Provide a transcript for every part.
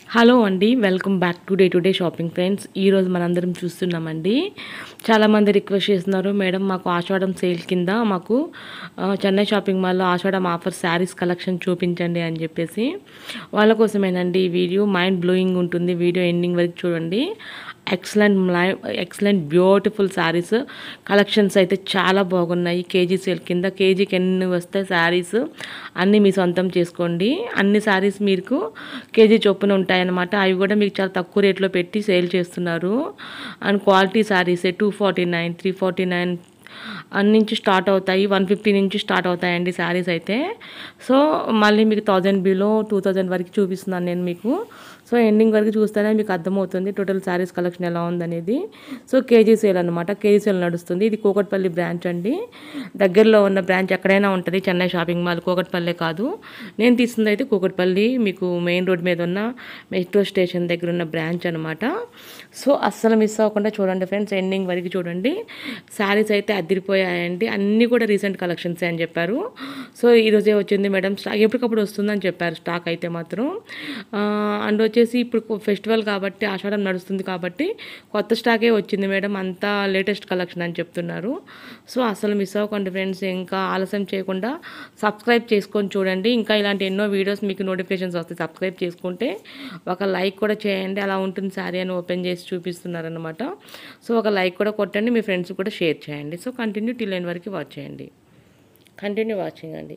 Hello అండి, welcome back to day shopping friends. ఈరోజు మనందరం చూస్తున్నామండి. చాలామంది రిక్వెస్ట్ చేస్తున్నారు, మేడం మాకు ఆషాఢం సేల్ కింద మాకు చెన్నై షాపింగ్ మాల్లో ఆషాఢం ఆఫర్ శారీస్ కలెక్షన్ చూపించండి అని చెప్పేసి. వాళ్ళ కోసమేనండి ఈ వీడియో. మైండ్ బ్లోయింగ్ ఉంటుంది, వీడియో ఎండింగ్ వరకు చూడండి. ఎక్సలెంట్ బ్యూటిఫుల్ శారీస్ కలెక్షన్స్ అయితే చాలా బాగున్నాయి. కేజీ సేల్ కింద కేజీకి ఎన్ని వస్తాయి శారీస్ అన్నీ మీ సొంతం చేసుకోండి. అన్ని శారీస్ మీకు కేజీ చొప్పున ఉంటాయన్నమాట. అవి కూడా మీకు చాలా తక్కువ రేట్లో పెట్టి సేల్ చేస్తున్నారు. అండ్ క్వాలిటీ శారీస్ 249, 349 నుంచి స్టార్ట్ అవుతాయి. 150 నుంచి స్టార్ట్ అవుతాయండి శారీస్ అయితే. సో మళ్ళీ మీకు 1000 బిలో 2000 వరకు చూపిస్తున్నాను నేను మీకు. సో ఎండింగ్ వరకు చూస్తేనే మీకు అర్థమవుతుంది టోటల్ శారీస్ కలెక్షన్ ఎలా ఉందనేది. సో కేజీ సేల్ అనమాట, కేజీ సేల్ నడుస్తుంది. ఇది కూకట్పల్లి బ్రాంచ్ అండి. దగ్గరలో ఉన్న బ్రాంచ్ ఎక్కడైనా ఉంటుంది చెన్నై షాపింగ్ మాల్, కూకట్పల్లి కాదు. నేను తీసుకుంది అయితే కూకట్పల్లి, మీకు మెయిన్ రోడ్ మీద ఉన్న మెట్రో స్టేషన్ దగ్గర ఉన్న బ్రాంచ్ అనమాట. సో అస్సలు మిస్ అవ్వకుండా చూడండి ఫ్రెండ్స్, ఎండింగ్ వరకు చూడండి. శారీస్ అయితే అదిరిపోయాయండి. అన్నీ కూడా రీసెంట్ కలెక్షన్స్ అని చెప్పారు. సో ఈరోజే వచ్చింది మేడం, స్టాక్ ఎప్పటికప్పుడు వస్తుందని చెప్పారు స్టాక్ అయితే మాత్రం. అండ్ వచ్చేసి ఇప్పుడు ఫెస్టివల్ కాబట్టి, ఆషాఢం నడుస్తుంది కాబట్టి కొత్త స్టాకే వచ్చింది మేడం, అంతా లేటెస్ట్ కలెక్షన్ అని చెప్తున్నారు. సో అసలు మిస్ అవ్వకండి ఫ్రెండ్స్, ఇంకా ఆలస్యం చేయకుండా సబ్స్క్రైబ్ చేసుకొని చూడండి. ఇంకా ఇలాంటి ఎన్నో వీడియోస్ మీకు నోటిఫికేషన్స్ వస్తాయి. సబ్స్క్రైబ్ చేసుకుంటే ఒక లైక్ కూడా చేయండి. అలా ఉంటుంది శారీ అని ఓపెన్ చేసి చూపిస్తున్నారనమాట. సో ఒక లైక్ కూడా కొట్టండి, మీ ఫ్రెండ్స్ కూడా షేర్ చేయండి. సో కంటిన్యూ టిల్ ఎండ్ వరకు వాచ్ చేయండి. కంటిన్యూ వాచింగ్ అండి.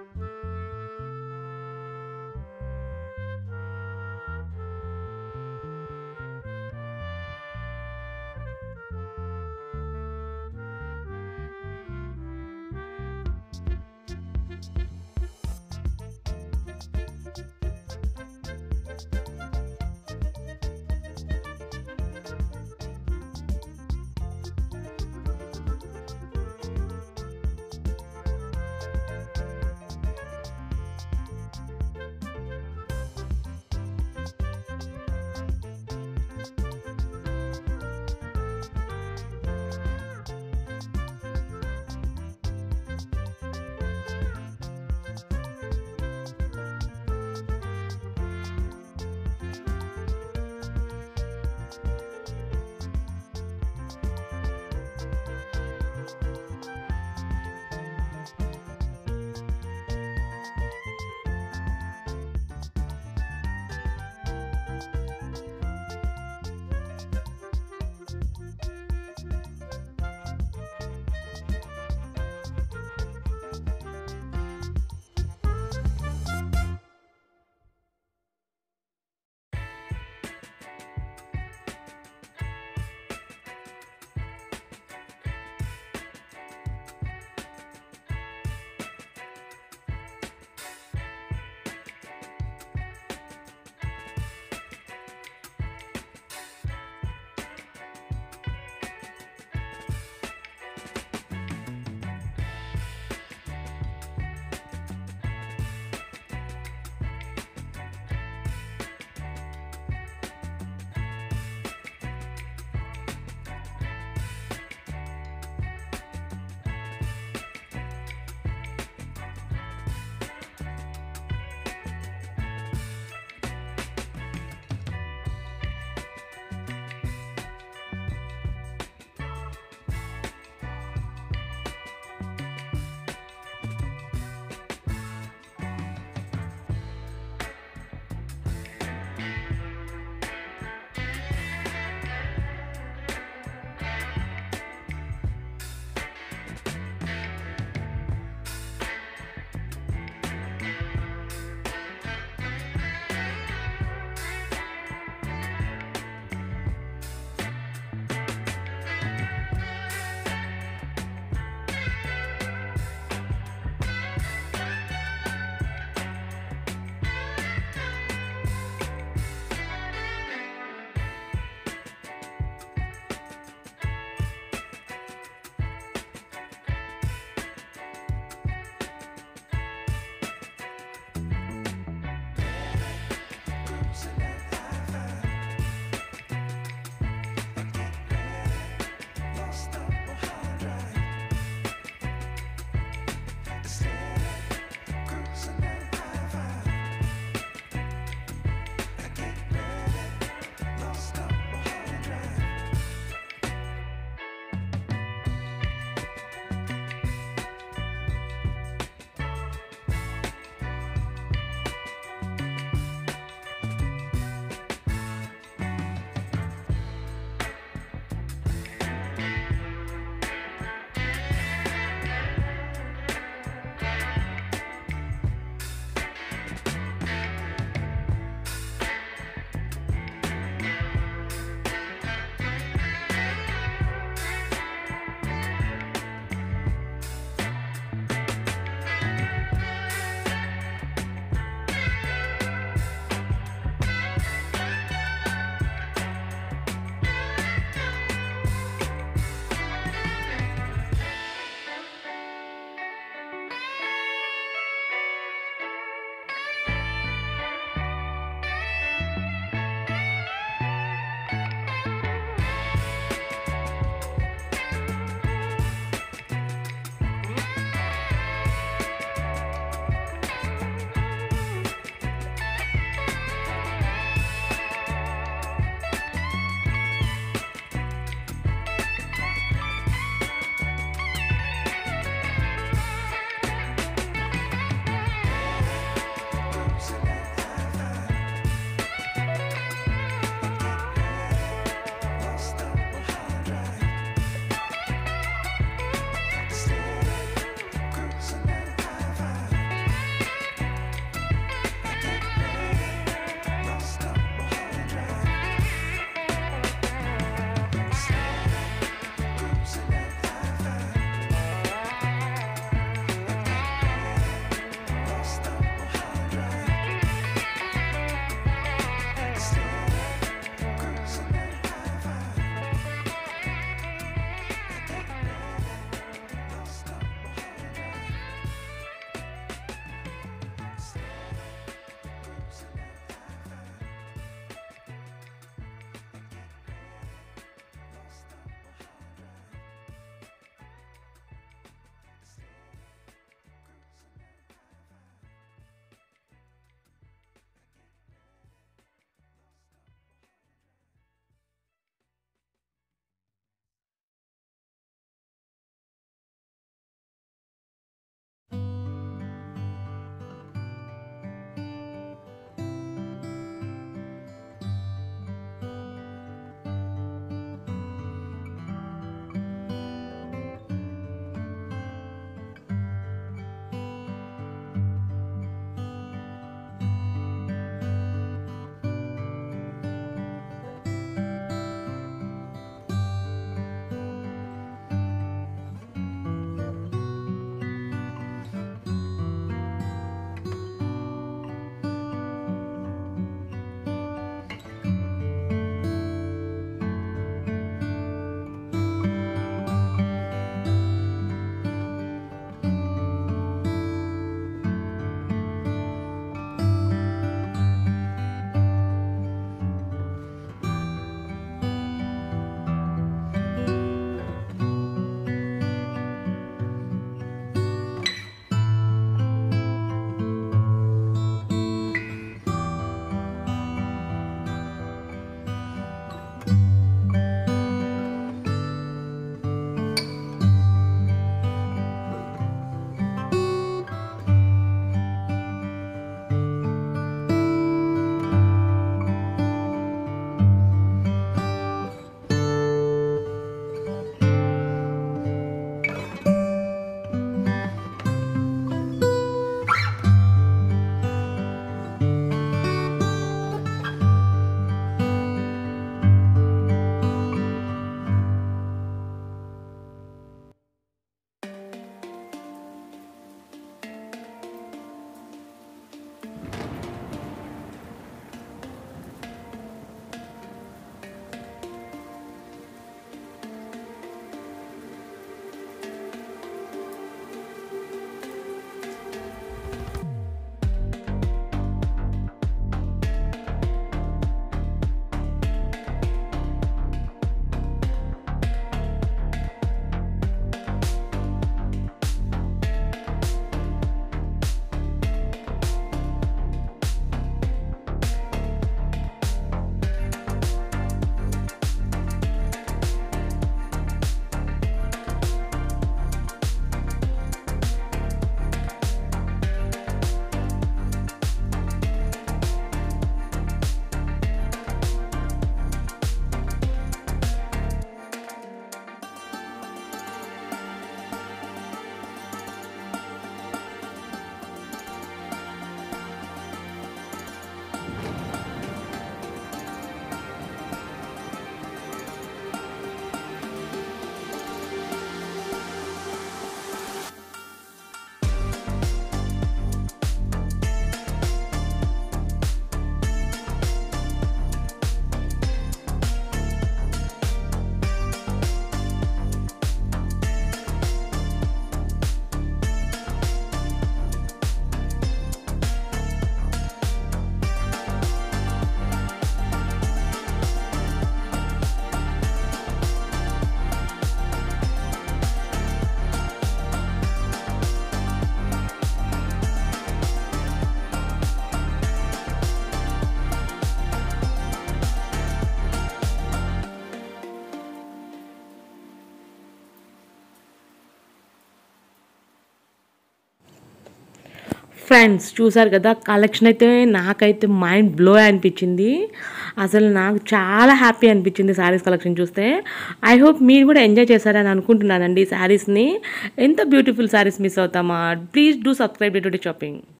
ఫ్రెండ్స్ చూసారు కదా, కలెక్షన్ అయితే నాకైతే మైండ్ బ్లో అనిపించింది. అసలు నాకు చాలా హ్యాపీ అనిపించింది శారీస్ కలెక్షన్ చూస్తే. ఐ హోప్ మీరు కూడా ఎంజాయ్ చేశారని అనుకుంటున్నానండి శారీస్ని. ఎంత బ్యూటిఫుల్ శారీస్ మిస్ అవుతామా. Please do subscribe to today shopping.